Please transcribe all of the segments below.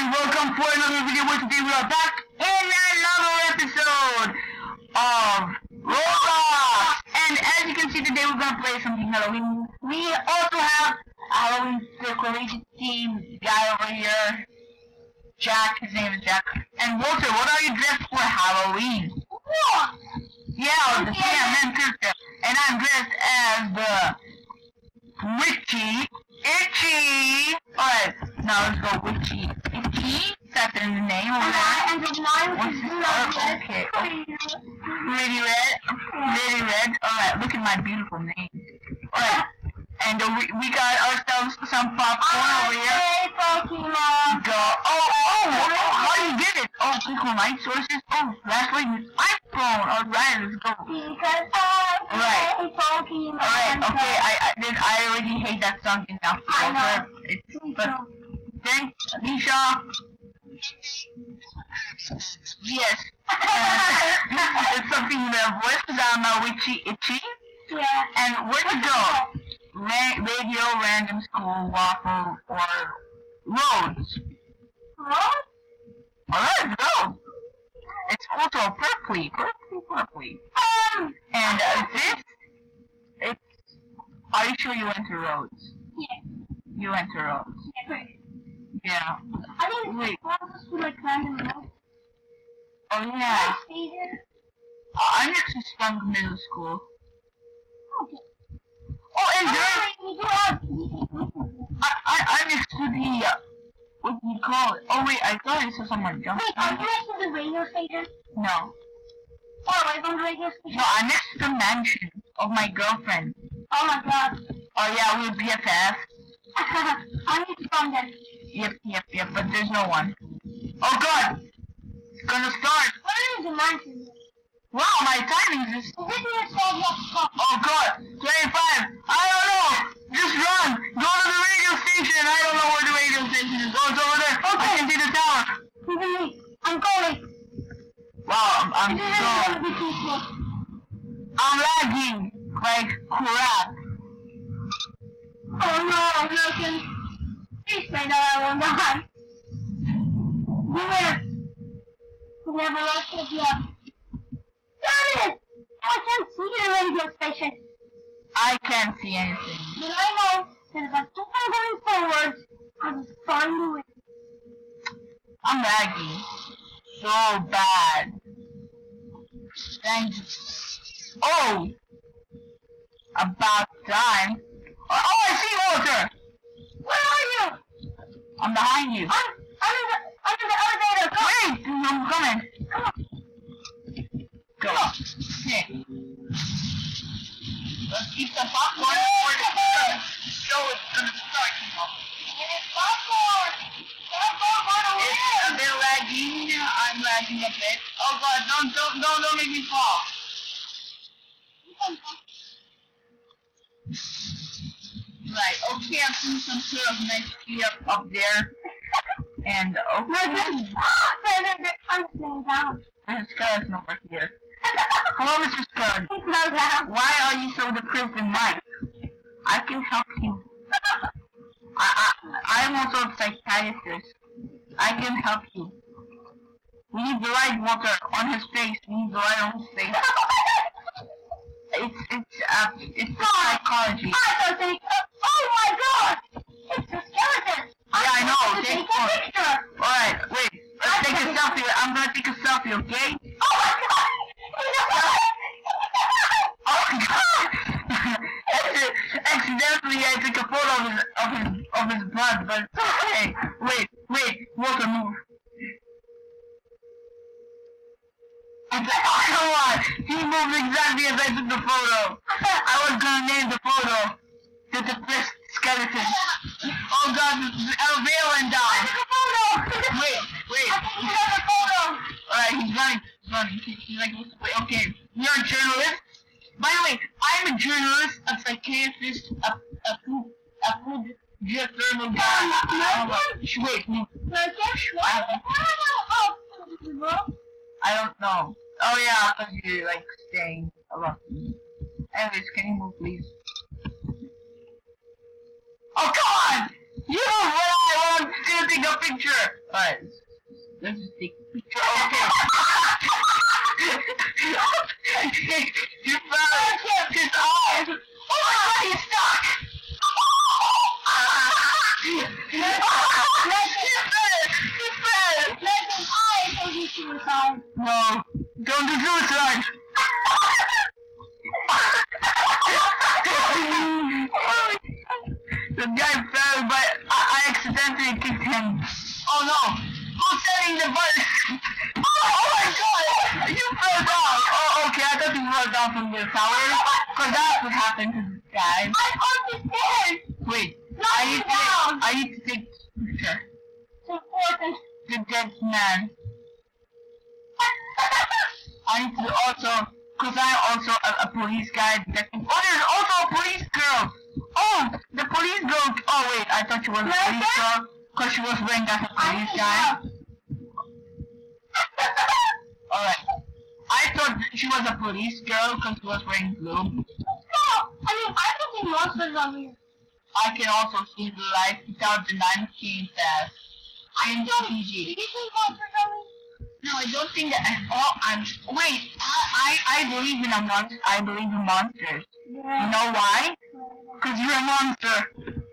and welcome for another video where today we are back in another episode of Roblox. And as you can see today we're going to play something Halloween. We also have a Halloween decoration team guy over here. Jack, his name is Jack. And Walter, what are you dressed for Halloween? What? Yeah, the CMN character. And I'm dressed as the Witchy. Itchy! Alright, now let's go Witchy. Itchy? That's in the name over there. And the nine What's this? Oh, okay. Really red? Really red? Alright, look at my beautiful name. Alright. And we got ourselves some popcorn over here. Pokemon. Go. Oh, how do you get it? Oh, click on light sources. Oh, flashlight and iPhone. Alright, let's go. Because I play Pokemon. Alright, okay, I already hate that song enough. I know. But thanks, Alicia. Yes. It's something in the voice. I'm Witchy Itchy. Yeah. And where to go? Radio, random, school, waffle, or roads. What? Alright, let's go. It's also purpley. And it's. Are you sure you went to roads? Yeah. You went to roads. Yeah. I think Wait. it's process for like random roads. Oh yeah. I'm next to Spunk Middle School. Okay. Oh, and I'm next to the what do you call it? Oh wait, I thought I saw someone jump. Wait, are you next to the radio station? No. Oh, right from the radio station? No, I'm next to the mansion of my girlfriend. Oh my god. Oh yeah, we're BFF. I need to find them. Yep, but there's no one. Oh god! It's gonna start! Where is the mansion? Wow, my timing is... Is this near 12 o'clock? Oh god! 25! I don't know! Just run! Go to the radio station! I don't know where the radio station is. Oh, it's over there! Okay. I can see the tower! I'm going! Wow, I'm This is so... gonna be too slow. I'm lagging! Like crap! Oh no, I'm looking. Please say that I will die. You never lost it yet. Damn it! I can't see the radio station. I can't see anything. But I know that if I keep on going forward, I will find a way. I'm lagging. So bad. Thanks. Oh! About time. Oh, I see Walter! Where are you? I'm behind you. I'm in the elevator. Go. Wait! I'm coming. Come on. Go. Okay. Let's eat the popcorn before the show is gonna start. It's popcorn. Popcorn. It's a bit laggy. I'm lagging a bit. Oh god, don't make me fall. Right, okay, I'm seeing some sort of nice tree up there. And okay. I'm sitting down. There's a skeleton over here. Hello, Mr. Skeleton. Slow down. Why are you so depressed and Mike? I can help you. I'm also a psychiatrist. I can help you. We need the light, Walter, on his face. We need the light on his face. It's psychology. I don't think. Oh my god! It's a skeleton. Yeah, I know. Take a picture. Alright, wait. Let's take a selfie. I'm gonna take a selfie, okay? Oh my god! Oh my god! Accidentally, I took a photo of his blood, but hey, wait, Walter, move. Oh, come on! He moved exactly as I took the photo. I was gonna name the photo the depressed skeleton. Oh god, the elevator went down. I took a photo. Wait. I think he has a photo. Alright, he's running. He's like, wait, okay. You're a journalist? By the way, I'm a journalist, a psychiatrist, a food geothermal guy. Wait, no. I don't know. Oh yeah, because you're like staying a lot. Anyways, can you move please? Oh come on! You want to take a picture. Alright, let's just take a picture. Okay. You found his eyes. Oh my god, he's stuck. He fell. No, don't do suicide. The guy fell, but I accidentally kicked him. Oh no! Who's setting the button? Oh my god! You fell down! Oh, okay, I thought you fell down from the tower. Cause that's what happened to this guy. I'm on the stairs! Wait, I need to take a picture. It's important. The dead man. I need to also, cause I'm also a police guy. Oh, there's also a police girl. Oh, the police girl. Oh wait, I thought she was a police girl, cause she was wearing as a police guy. Alright, I thought she was a police girl, cause she was wearing blue. No, I mean, I can see monsters on here. I can also see the light without the 19 fast. I'm Do PG. you see monsters on me? No, I don't think that. Wait. I believe in a monster. I believe in monsters. You know why? Cause you're a monster.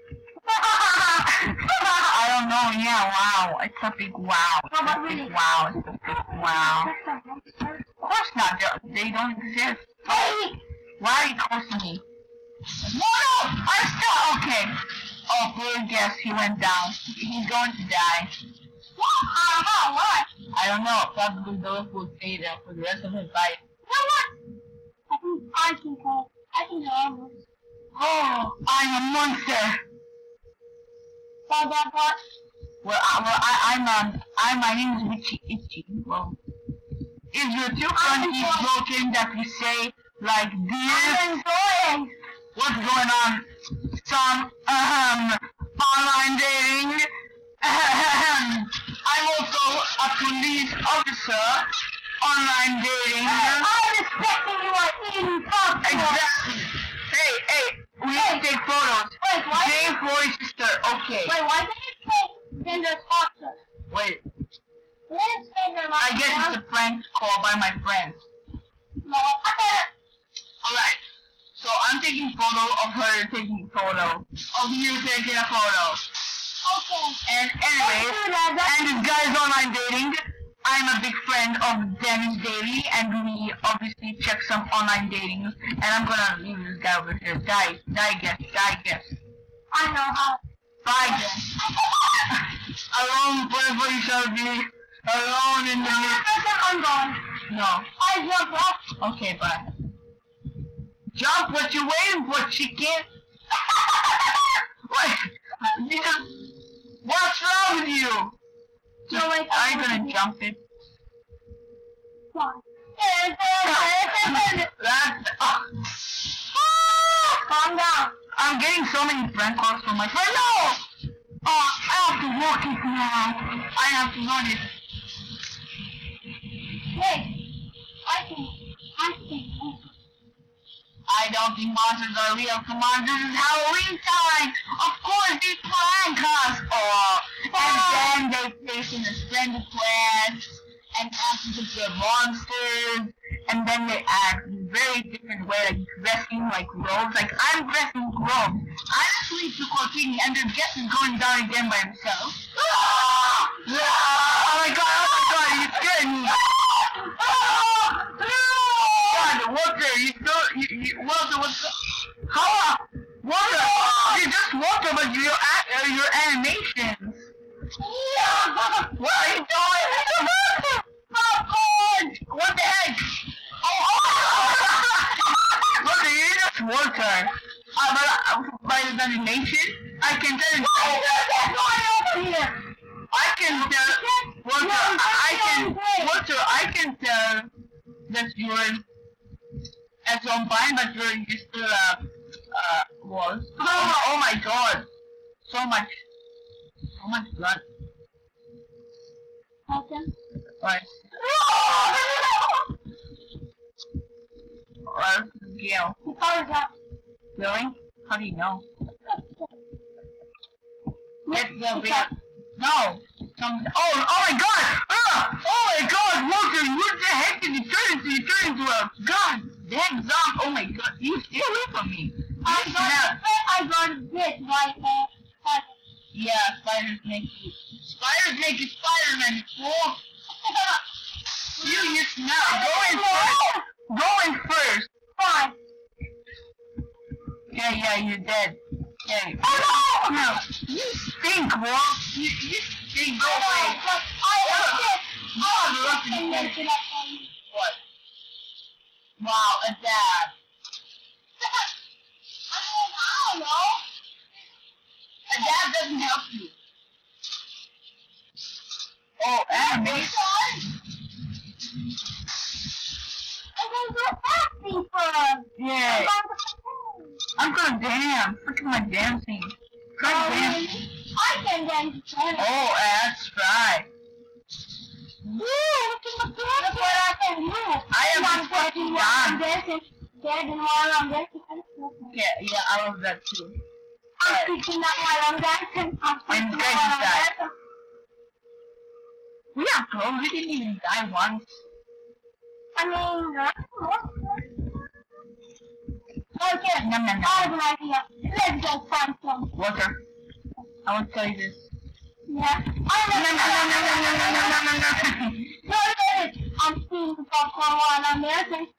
I don't know. Yeah. Wow. It's a big wow. It's a big wow. It's a big wow. Of course not. They don't exist. Hey! Why are you close to me? No! I'm still okay. Oh, poor guess. He went down. He's going to die. What? What? I don't know. Probably those will stay there for the rest of his life. You know what? I can call. I can do all this. Oh, I'm a monster. What? Well, my name is Witchy Itchy. Well, is your two countries broken that you say like this? I'm enjoying. What's going on? Some online dating. I'm also a police officer. Online dating. I'm expecting you are eating popcorn. Exactly. Hey, we need to take photos. Wait, why? Jane for his sister. Okay. Wait, why did it say gender's officer? Wait. Let's say they're I guess it's a prank call by my friends. No. Alright. So I'm taking photo of her taking photo. Of you taking a photo. Okay. And anyways, and this guy's online dating. I'm a big friend of Dennis Daly, and we obviously check some online datings. And I'm gonna leave this guy over here. Die guess. I know how. Bye guess. Alone forever you shall be. Alone in the night. I'm gone. No. I jump off. Okay, bye. Jump, what you waiting for, chicken? What? What's wrong with you? No, wait, Are you gonna jump it? Fine. Calm down. I'm getting so many prank calls from my friend. No! Oh, I have to walk it now. I have to run it. Hey, I think. I don't think monsters are real. Come on, this is Halloween time. Of course, they prank us. Oh, and then they face in a SLENDER quest and ask us if they're monsters. And then they act in a very different way, like dressing like robes. Like I'm dressing robes. I actually took Cortini, and the guest is going down again by himself. Oh my god, you scared me. God, Walter, Walter, what's up? How? Walter, you're just Walter, but your animations. What are you doing? Popcorn! What the heck? Walter, you're just Walter. But by the animation, I can tell. I can tell, Walter, I can tell that you're at some point, but you're still was. Oh my god, so much blood. Okay. Right. Well, Gail. How is that? Really? How do you know? Get the real. No. Oh my god! Oh my god, Walter, what the heck did you turn into? You turned into a god damn zombie. Oh my god, you stay away from me. I got bit by the yeah, spiders make you. Spiders make you Spider-Man, fool. You smell. Go in first. Fine. Yeah, you're dead. Yeah. Oh no! No. You stink, Walt. You stink. Go away. What? Wow, a dab. I don't know. A dab doesn't help you. Oh, and I'm going to go acting for yeah. I'm gonna dance. Look at my dancing. God damn. I can dance. Oh, that's right. Look what I can do. I am fucking done. Dancing. Dancing while I'm dancing. Yeah, I love that too. I'm speaking that while I'm dancing. I'm good at that. We are close. We didn't even die once. I mean, okay, No. I have an idea. Let's go find some. Walter, I want to tell you this. Yeah. No, I'm stealing the popcorn while I'm dancing.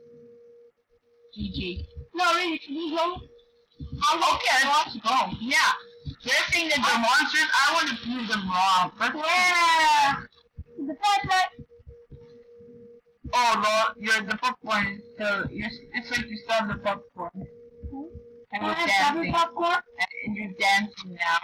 GG. No, really, should we go? Okay, let's go. Yeah. They're saying that they're monsters. I want to prove them wrong. Yeah. The flashlight. Oh, Lord, the popcorn is still, it's like you still have the popcorn. And you're dancing. And you're dancing now.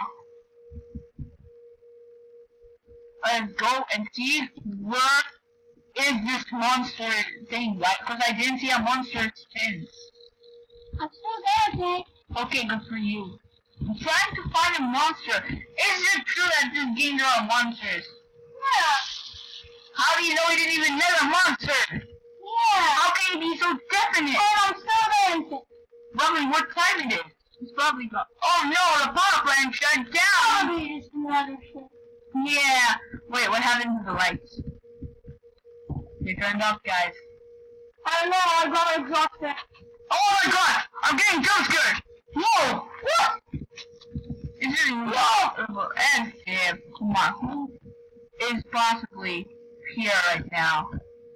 Let's go and see where is this monster thing, right? Because I didn't see a monster spin. I'm still dancing. Okay, good for you. I'm trying to find a monster. Is it true that this game there are monsters? Yeah. How do you know he didn't even know a monster? Yeah. How can you be so definite? And I'm still dancing. Probably what time it is. It's probably gone. Oh no, the power plant shut down! Probably just another shit. Yeah. Wait, what happened to the lights? They turned off, guys. I don't know, I got exhausted. Oh my god! I'm getting jump scared! Whoa! What? Is it whoa? And come on, who is possibly here right now?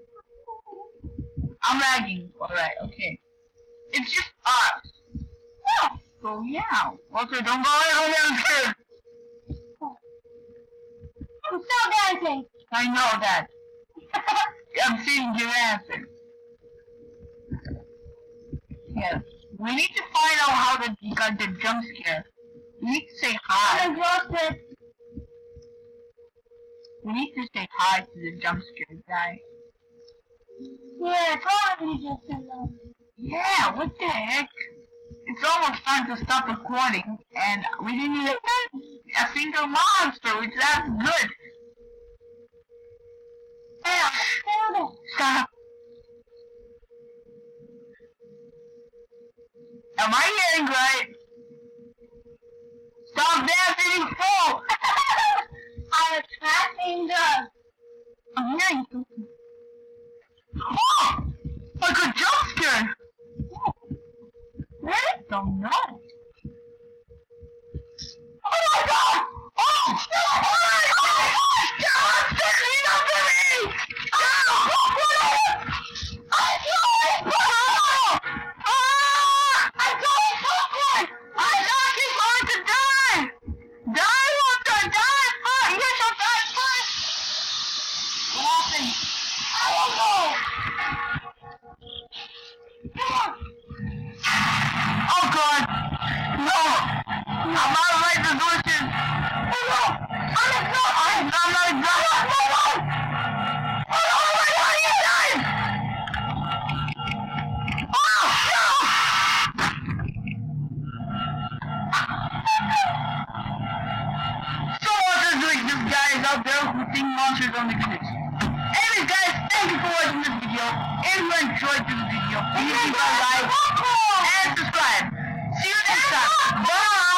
I'm lagging. Alright, okay. It's just us. Oh, so yeah. Walter, don't go in, I'm scared. I'm still dancing. I know that. I'm seeing your answer. Yes. We need to find out how you got the jump scare. We need to say hi. I'm exhausted. We need to say hi to the jump scare guy. Yeah, probably just enough. Yeah, what the heck? It's almost time to stop recording, and we didn't even get a single monster, which that's good. Yeah, still Stop. Am I hearing right? Stop dancing, you fool! I'm attracting the... I'm hearing something. Oh! I got jump scared! Really? Don't know. Oh my god! Oh! Oh my god! Don't stick me up to me! I'm going popcorn! I'm not going to die! Die, Walter! Die! Fuck! You shall die first! What happened? I don't know! Oh god! No! I'm out of light resolution! Oh no! I'm exhausted! I'm not exhausted! No! Oh my god! You died! Oh no! So monsters like this guys out there who think monsters don't exist. Anyways guys, thank you for watching this video. If you enjoyed this video, please leave a like and subscribe. See you next time. Bye!